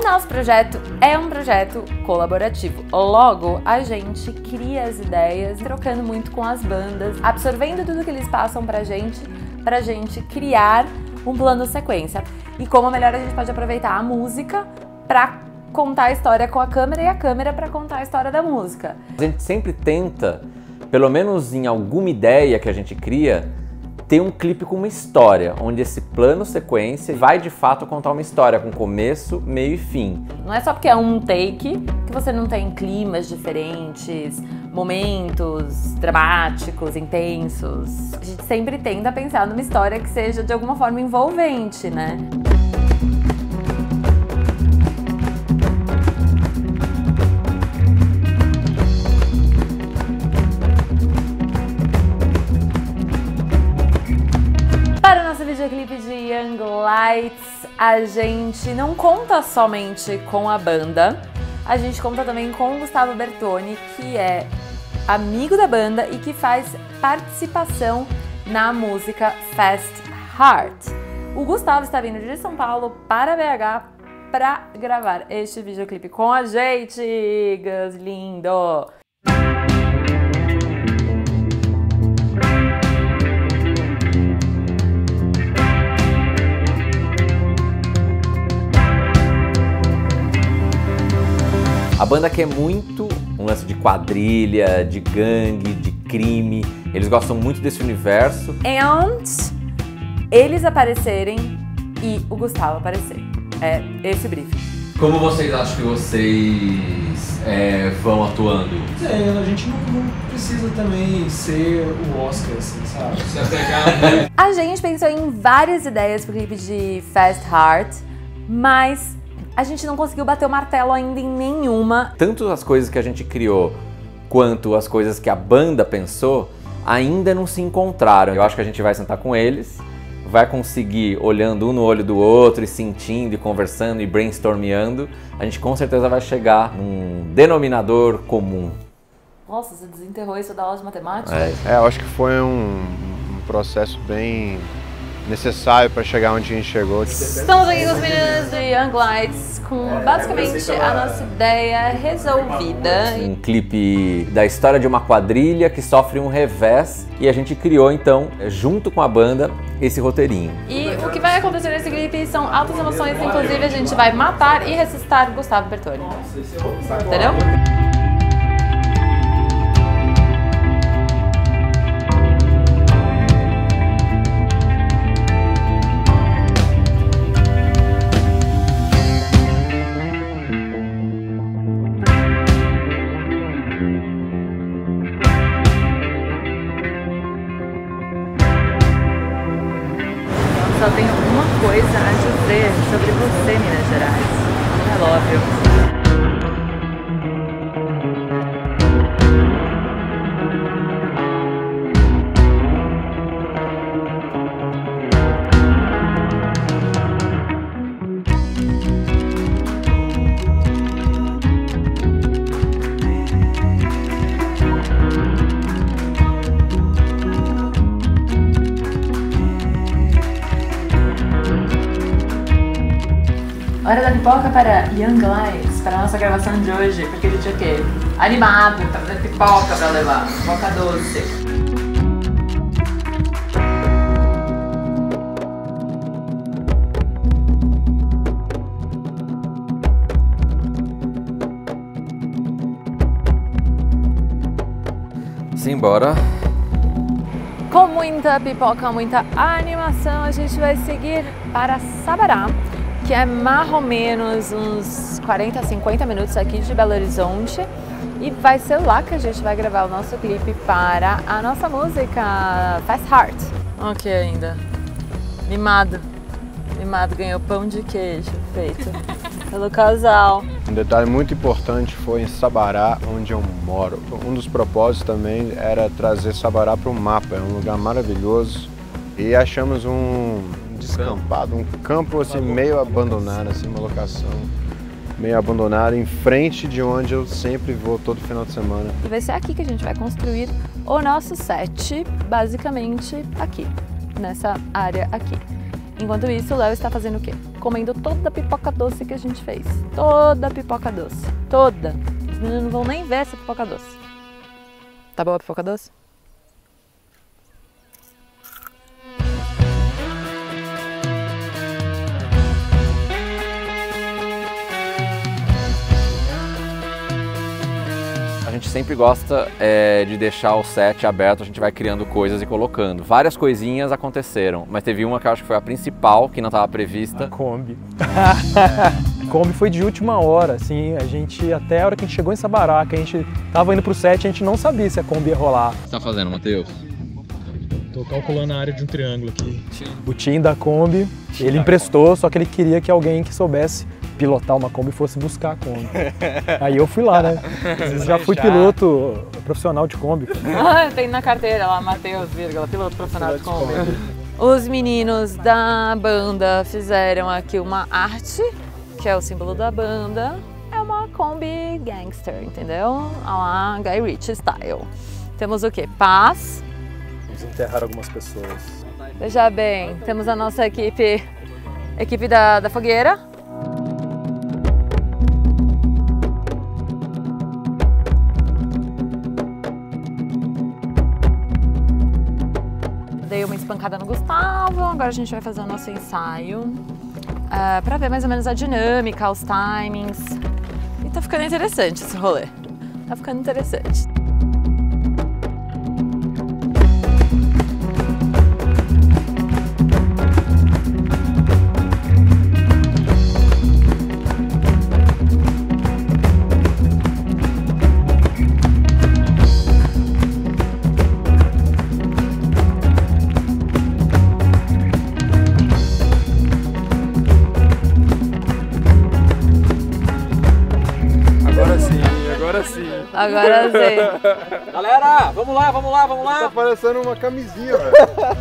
nosso projeto é um projeto colaborativo. Logo, a gente cria as ideias, trocando muito com as bandas, absorvendo tudo que eles passam pra gente criar um plano sequência. E como melhor a gente pode aproveitar a música pra contar a história com a câmera e a câmera pra contar a história da música. A gente sempre tenta, pelo menos em alguma ideia que a gente cria, ter um clipe com uma história, onde esse plano sequência vai de fato contar uma história com começo, meio e fim. Não é só porque é um take que você não tem climas diferentes, momentos dramáticos, intensos. A gente sempre tenta pensar numa história que seja de alguma forma envolvente, né? Videoclipe de Young Lights, a gente não conta somente com a banda, a gente conta também com o Gustavo Bertoni, que é amigo da banda e que faz participação na música Fast Heart. O Gustavo está vindo de São Paulo para BH para gravar este videoclipe com a gente, Gus lindo! A banda quer muito um lance de quadrilha, de gangue, de crime. Eles gostam muito desse universo. And eles aparecerem e o Gustavo aparecer. É esse briefing. Como vocês acham que vocês vão atuando? A gente não precisa também ser o Oscar, assim, sabe? Se apegar, né? A gente pensou em várias ideias pro clipe de Fast Heart, mas a gente não conseguiu bater o martelo ainda em nenhuma. Tanto as coisas que a gente criou, quanto as coisas que a banda pensou, ainda não se encontraram. Eu acho que a gente vai sentar com eles, vai conseguir, olhando um no olho do outro e sentindo e conversando e brainstormeando, a gente com certeza vai chegar num denominador comum. Nossa, você desenterrou isso da aula de matemática? Eu acho que foi um processo bem necessário para chegar onde a gente chegou. Estamos aqui com os meninos de Young Lights com basicamente a nossa ideia resolvida. Um clipe da história de uma quadrilha que sofre um revés e a gente criou então, junto com a banda, esse roteirinho. E o que vai acontecer nesse clipe são altas emoções, inclusive a gente vai matar e ressuscitar Gustavo Bertoni. Entendeu? Só tenho uma coisa a dizer sobre você, Minas Gerais. I love you. Hora da pipoca para Young Lights, para a nossa gravação de hoje, porque a gente é o quê? Animado, tá fazendo pipoca para levar, pipoca doce. Simbora! Com muita pipoca, muita animação, a gente vai seguir para Sabará, que é mais ou menos uns 40, 50 minutos aqui de Belo Horizonte. E vai ser lá que a gente vai gravar o nosso clipe para a nossa música Fast Heart. Ok ainda. Mimado. Mimado ganhou pão de queijo feito pelo casal. Um detalhe muito importante foi em Sabará, onde eu moro. Um dos propósitos também era trazer Sabará para o mapa. É um lugar maravilhoso. E achamos um descampado, um campo assim meio abandonado, assim, uma locação meio abandonada em frente de onde eu sempre vou todo final de semana. E vai ser aqui que a gente vai construir o nosso set, basicamente aqui, nessa área aqui. Enquanto isso, o Léo está fazendo o quê? Comendo toda a pipoca doce que a gente fez. Toda a pipoca doce. Toda. Os meninos não vão nem ver essa pipoca doce. Tá boa a pipoca doce? A gente sempre gosta de deixar o set aberto, a gente vai criando coisas e colocando. Várias coisinhas aconteceram, mas teve uma que eu acho que foi a principal, que não estava prevista. A Kombi. A Kombi foi de última hora, assim, a gente, até a hora que a gente chegou em Sabará, que a gente tava indo pro set, a gente não sabia se a Kombi ia rolar. O que você tá fazendo, Matheus? Tô calculando a área de um triângulo aqui. O Tim da Kombi, ele emprestou, só que ele queria que alguém que soubesse pilotar uma Kombi fosse buscar a Kombi. Aí eu fui lá, né? Eu já fui piloto profissional de Kombi. Tem na carteira lá, Matheus, piloto profissional de Kombi. Os meninos da banda fizeram aqui uma arte, que é o símbolo da banda. É uma Kombi gangster, entendeu? A lá Guy Ritchie style. Temos o quê? Paz. Vamos enterrar algumas pessoas. Veja bem, temos a nossa equipe da fogueira. Dei uma espancada no Gustavo, agora a gente vai fazer o nosso ensaio para ver mais ou menos a dinâmica, os timings. E tá ficando interessante esse rolê. Tá ficando interessante. Agora sim. Galera, vamos lá! Tá parecendo uma camisinha, velho.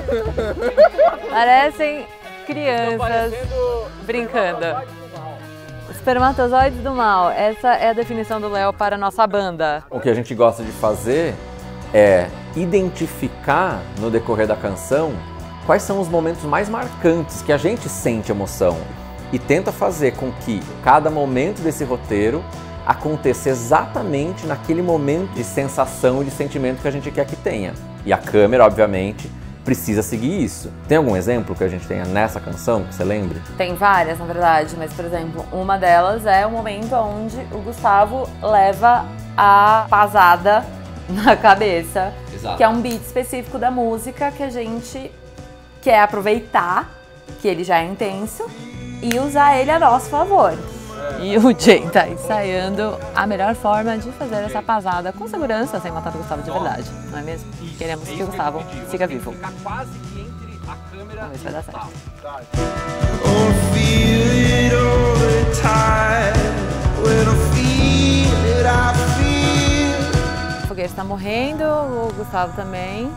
Parecem crianças brincando. Espermatozoides do mal. Essa é a definição do Léo para a nossa banda. O que a gente gosta de fazer é identificar no decorrer da canção quais são os momentos mais marcantes que a gente sente emoção e tenta fazer com que cada momento desse roteiro aconteça exatamente naquele momento de sensação e de sentimento que a gente quer que tenha. E a câmera, obviamente, precisa seguir isso. Tem algum exemplo que a gente tenha nessa canção que você lembre? Tem várias, na verdade, mas, por exemplo, uma delas é o momento onde o Gustavo leva a pasada na cabeça, Exato. Que é um beat específico da música que a gente quer aproveitar, que ele já é intenso, e usar ele a nosso favor. E o Jay tá ensaiando a melhor forma de fazer essa pasada com segurança, sem matar o Gustavo de verdade, não é mesmo? Queremos que o Gustavo siga vivo. Vamos ver se vai dar certo. O fogueiro está morrendo, o Gustavo também.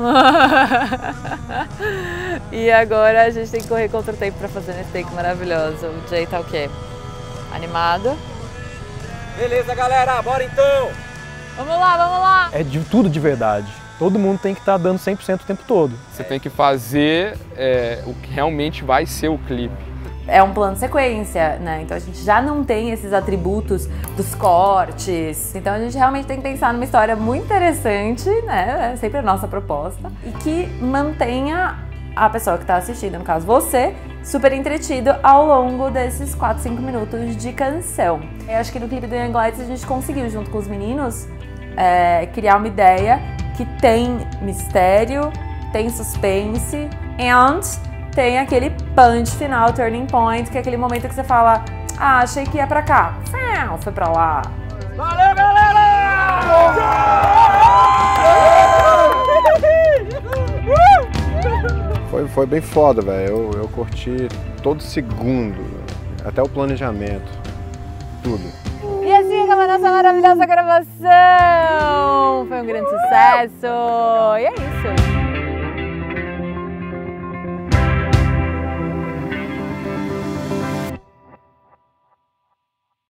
E agora a gente tem que correr contra o tempo para fazer esse take maravilhoso. O Jay tá o quê? Animado. Beleza, galera, bora então! Vamos lá, vamos lá! É de tudo de verdade. Todo mundo tem que estar dando 100% o tempo todo. Você tem que fazer o que realmente vai ser o clipe. É um plano de sequência, né? Então a gente já não tem esses atributos dos cortes. Então a gente realmente tem que pensar numa história muito interessante, né? É sempre a nossa proposta. E que mantenha a pessoa que está assistindo, no caso você, super entretido ao longo desses 4, 5 minutos de canção. Eu acho que no clipe do Young Lights a gente conseguiu, junto com os meninos, criar uma ideia que tem mistério, tem suspense and tem aquele punch final, turning point, que é aquele momento que você fala: ah, achei que ia pra cá, foi pra lá. Valeu, galera! Foi bem foda, velho. Eu curti todo segundo, até o planejamento, tudo. E assim acaba a nossa maravilhosa gravação! Foi um grande sucesso! E é